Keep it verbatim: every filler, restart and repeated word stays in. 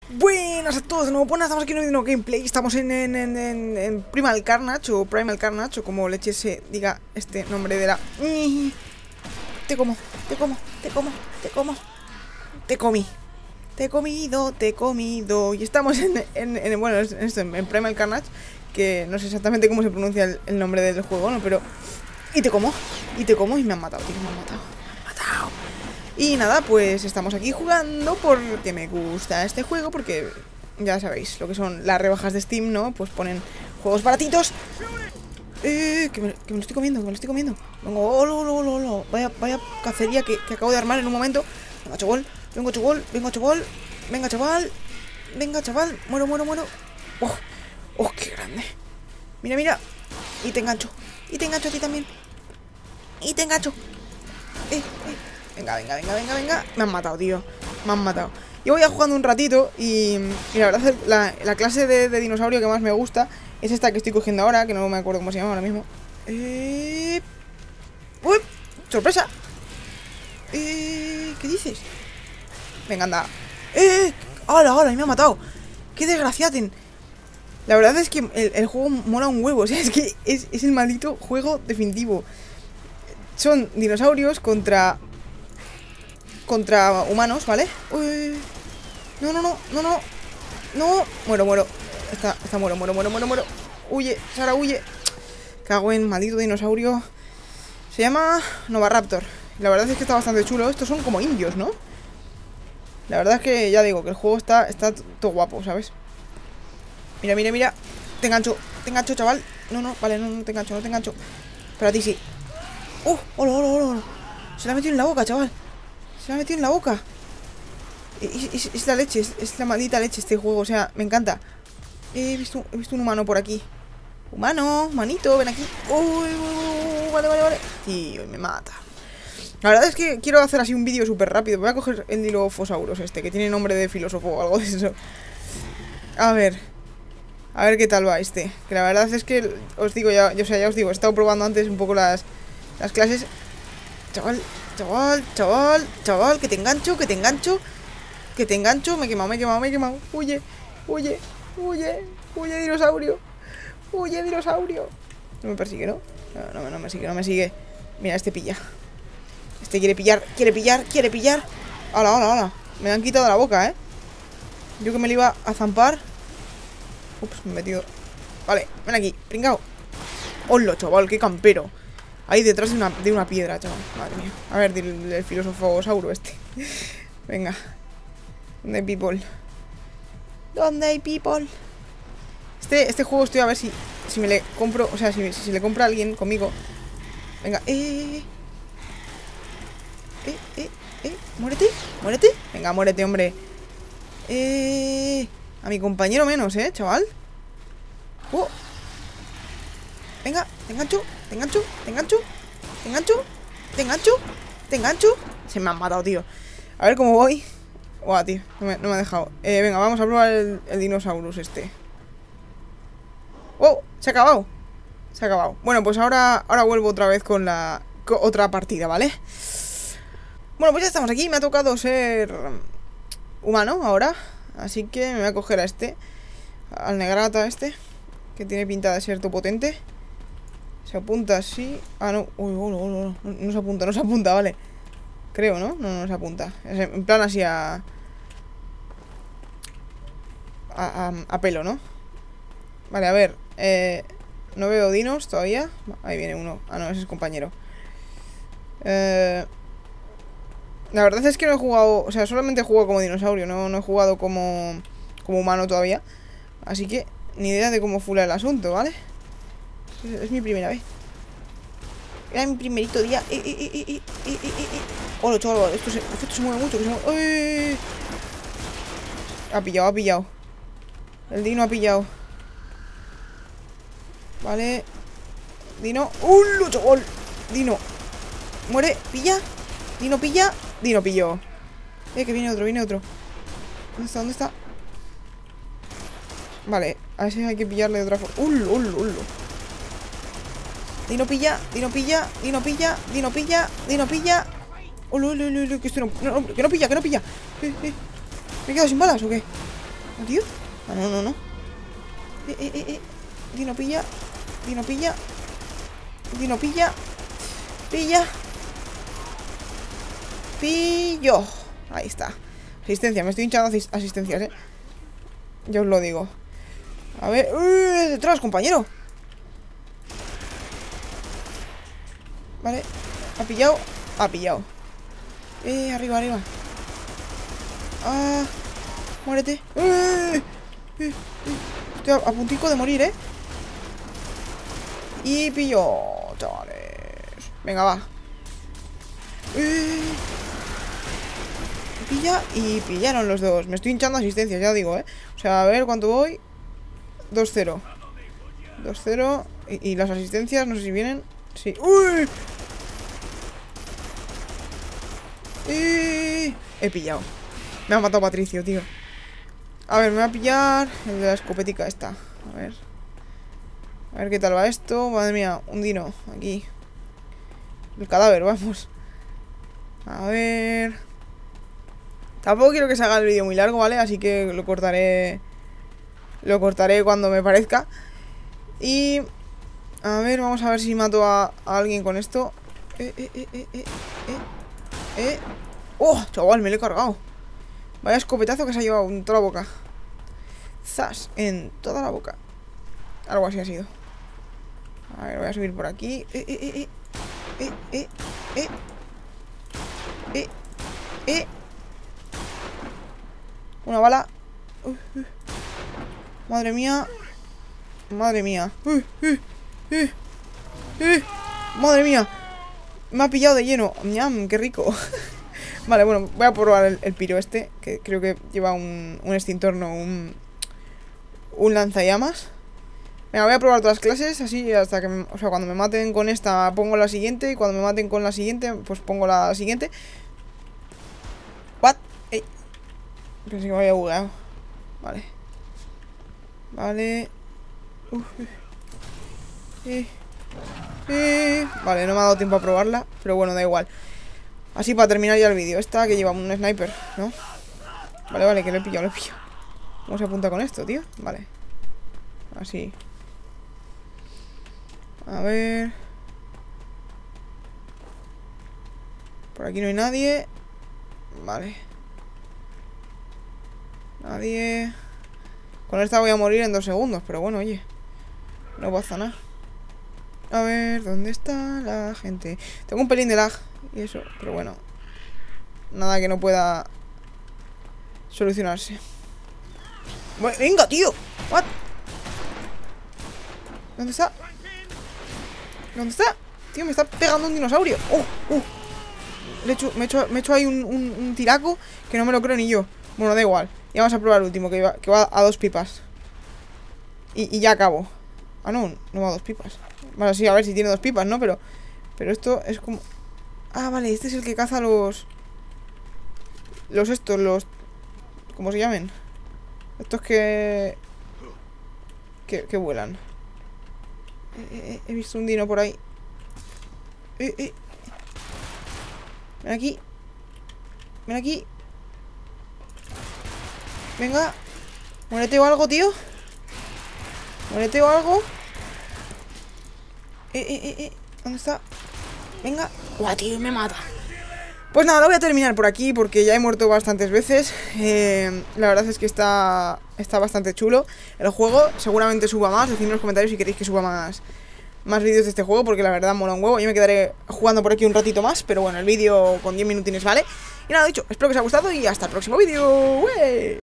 Buenas a todos, de nuevo, pues nada, estamos aquí en un nuevo gameplay. Estamos en, en, en, en, en Primal Carnage o Primal Carnage, o como leche se diga este nombre de la... Te como, te como, te como, te como, te comí, te he comido, te he comido. Y estamos en, en, en bueno, en, esto, en Primal Carnage, que no sé exactamente cómo se pronuncia el, el nombre del juego, ¿no? Pero... Y te como, y te como, y me han matado, tío, me han matado, me han matado. Y nada, pues estamos aquí jugando porque me gusta este juego, porque ya sabéis lo que son las rebajas de Steam, ¿no? Pues ponen juegos baratitos. Eh, que me, que me lo estoy comiendo, que me lo estoy comiendo. Vengo, oh, lo, lo, lo, lo. Vaya, vaya cacería que, que acabo de armar en un momento. Venga, chaval, vengo, chaval, vengo, chaval. Venga, chaval, venga, chaval. Muero, muero, muero. Oh, oh, qué grande. Mira, mira. Y te engancho, y te engancho a ti también. Y te engancho. Eh, eh. Venga, venga, venga, venga, venga. Me han matado, tío. Me han matado. Yo voy a jugando un ratito y, y la verdad es la, la clase de, de dinosaurio que más me gusta es esta que estoy cogiendo ahora, que no me acuerdo cómo se llama ahora mismo. Eh... ¡Uy! ¡Sorpresa! Eh... ¿Qué dices? Venga, anda. ¡Eh! ¡Hala, hala! Me ha matado. ¡Qué desgraciaten! La verdad es que el, el juego mola un huevo. O sea, es que es, es el maldito juego definitivo. Son dinosaurios contra... Contra humanos, ¿vale? Uy. No, no, no, no, no. No. Muero, muero. Está, está, muero, muero, muero, muero, muero. Huye, Sara, huye. Cago en maldito dinosaurio. Se llama Novaraptor. La verdad es que está bastante chulo. Estos son como indios, ¿no? La verdad es que ya digo que el juego está, está todo guapo, ¿sabes? Mira, mira, mira. Te engancho, te engancho, chaval. No, no, vale, no, no te engancho, no te engancho. Pero a ti sí. ¡Uh! ¡Hola, hola, hola, hola! Se la ha metido en la boca, chaval. Se la ha metido en la boca. Es, es, es la leche, es, es la maldita leche este juego, o sea, me encanta. He visto, he visto un humano por aquí. Humano, manito, ven aquí. Uy, uy, uy, vale, vale, vale. Tío, me mata. La verdad es que quiero hacer así un vídeo súper rápido. Voy a coger el Dilophosaurus este, que tiene nombre de filósofo o algo de eso. A ver. A ver qué tal va este. Que la verdad es que os digo ya, yo, o sea, ya os digo, he estado probando antes un poco las, las clases. Chaval, chaval, chaval, chaval, que te engancho, que te engancho. Que te engancho, me he quemado, me he quemado, me he quemado. Huye, huye, huye, huye, dinosaurio. Huye, dinosaurio. No me persigue, ¿no? No, no, no me sigue, no me sigue. Mira, este pilla. Este quiere pillar, quiere pillar, quiere pillar. Hola, hola, hola. Me han quitado la boca, ¿eh? Yo que me lo iba a zampar. Ups, me he metido. Vale, ven aquí, pringao. Hola, chaval, qué campero. Ahí detrás de una, de una piedra, chaval. Madre mía. A ver, el, el filósofo sauro este. Venga. ¿Dónde hay people? ¿Dónde hay people? Este, este juego estoy a ver si, si me le compro. O sea, si, si, si le compra a alguien conmigo. Venga, eh. Eh, eh, eh. Muérete, muérete. Venga, muérete, hombre. Eh. A mi compañero menos, eh, chaval. Oh. Venga, te engancho, te engancho, te engancho, te engancho, te engancho, te engancho. Se me han matado, tío. A ver cómo voy. Guau, tío, no me, no me ha dejado. Eh, venga, vamos a probar el, el dinosaurus este. ¡Oh! Se ha acabado. Se ha acabado. Bueno, pues ahora, ahora vuelvo otra vez con la con otra partida, ¿vale? Bueno, pues ya estamos aquí. Me ha tocado ser humano ahora. Así que me voy a coger a este. Al negrata este, que tiene pinta de ser todo potente. Se apunta así. Ah, no. Uy, uy, uy, uy. No, no se apunta, no se apunta, vale. Creo, ¿no? No, no se apunta. En plan así a... A, a, a pelo, ¿no? Vale, a ver. Eh, no veo dinos todavía. Ahí viene uno. Ah, no, ese es compañero. Eh, la verdad es que no he jugado... O sea, solamente he jugado como dinosaurio. No, no he jugado como, como humano todavía. Así que ni idea de cómo fula el asunto, ¿vale? Es, es mi primera vez. Era mi primerito día. Eh, eh, eh, eh, eh, eh, eh, eh. Hola, chaval, esto se, esto se mueve mucho. Que se mueve. ¡Eh! Ha pillado, ha pillado. El dino ha pillado. Vale. Dino. ¡Uh, chaval! Dino. Muere, pilla. Dino pilla. Dino pilló. Eh, que viene otro, viene otro. ¿Dónde está? ¿Dónde está? Vale, a ese hay que pillarle de otra forma. ¡Uh, uh, uh! Dino pilla, dino pilla, dino pilla, dino pilla, dino pilla. ¡Uh, uh, uh, uh! Que esto no, no, no, que no pilla, que no pilla. Eh, eh. ¿Me he quedado sin balas o qué? ¿No, tío? Ah, no, no, no. Eh, eh, eh, eh. Dino pilla. Dino pilla. Dino pilla. Pilla. Pillo. Ahí está. Asistencia, me estoy hinchando asis asistencias, eh. Ya os lo digo. A ver. ¡Uy! Detrás, compañero. Vale. ¿Ha pillado? Ha pillado. Eh, arriba, arriba. Ah. Muérete. Eh, eh, eh. Estoy a, a puntico de morir, eh. Y pillo, chavales. Venga, va. Eh. Pilla y pillaron los dos. Me estoy hinchando asistencias, ya digo, eh. O sea, a ver cuánto voy. dos cero. dos cero. Y, y las asistencias, no sé si vienen. Sí. ¡Uy! Y... He pillado. Me ha matado Patricio, tío. A ver, me va a pillar el de la escopetica esta. A ver. A ver qué tal va esto. Madre mía, un dino aquí. El cadáver, vamos. A ver. Tampoco quiero que se haga el vídeo muy largo, ¿vale? Así que lo cortaré. Lo cortaré cuando me parezca. Y... A ver, vamos a ver si mato a, a alguien con esto. Eh, eh, eh, eh, eh, eh. Eh. ¡Oh! Chaval, me lo he cargado. Vaya escopetazo que se ha llevado en toda la boca. Zas, en toda la boca. Algo así ha sido. A ver, voy a subir por aquí. Eh, eh, eh, eh. Eh, eh, eh. Eh, eh. Una bala. Uh, uh. Madre mía. Madre mía. Uh, uh, uh, uh. Madre mía. Me ha pillado de lleno. Ñam, qué rico. Vale, bueno, voy a probar el, el piro este, que creo que lleva un, un extintor, no, un, un lanzallamas. Venga, voy a probar todas las clases, así hasta que, me, o sea, cuando me maten con esta pongo la siguiente, y cuando me maten con la siguiente, pues pongo la siguiente. What? Ey. Pensé que me había bugueado. Vale. Vale. Uf. Eh. Eh. Vale, no me ha dado tiempo a probarla, pero bueno, da igual. Así para terminar ya el vídeo. Esta que lleva un sniper, ¿no? Vale, vale, que lo he pillado, lo he pillado. ¿Cómo se apunta con esto, tío? Vale. Así. A ver. Por aquí no hay nadie. Vale. Nadie. Con esta voy a morir en dos segundos, pero bueno, oye. No pasa nada. A ver, ¿dónde está la gente? Tengo un pelín de lag y eso, pero bueno. Nada que no pueda solucionarse. Bueno, venga, tío. What? ¿Dónde está? ¿Dónde está? Tío, me está pegando un dinosaurio. Oh, oh. Le he hecho, me he hecho, me he hecho ahí un, un, un tiraco que no me lo creo ni yo. Bueno, da igual. Y vamos a probar el último, que va, que va a dos pipas. Y, y ya acabo. Ah, no, no va a dos pipas. Bueno, sí, a ver si tiene dos pipas, ¿no? Pero, pero esto es como... Ah, vale, este es el que caza los... Los estos, los... ¿Cómo se llaman? Estos que... Que, que vuelan. Eh, eh, he visto un dino por ahí. Eh, eh. Ven aquí. Ven aquí. Venga. Muérete o algo, tío. Muérete o algo. Eh, eh, eh, eh. ¿Dónde está? Venga. Guau, tío, me mata. Pues nada, lo voy a terminar por aquí porque ya he muerto bastantes veces. eh, La verdad es que está Está bastante chulo el juego. Seguramente suba más. Decidme en los comentarios si queréis que suba más Más vídeos de este juego, porque la verdad mola un huevo. Yo me quedaré jugando por aquí un ratito más, pero bueno, el vídeo con diez minutines vale. Y nada, dicho, espero que os haya gustado y hasta el próximo vídeo. ¡Wey!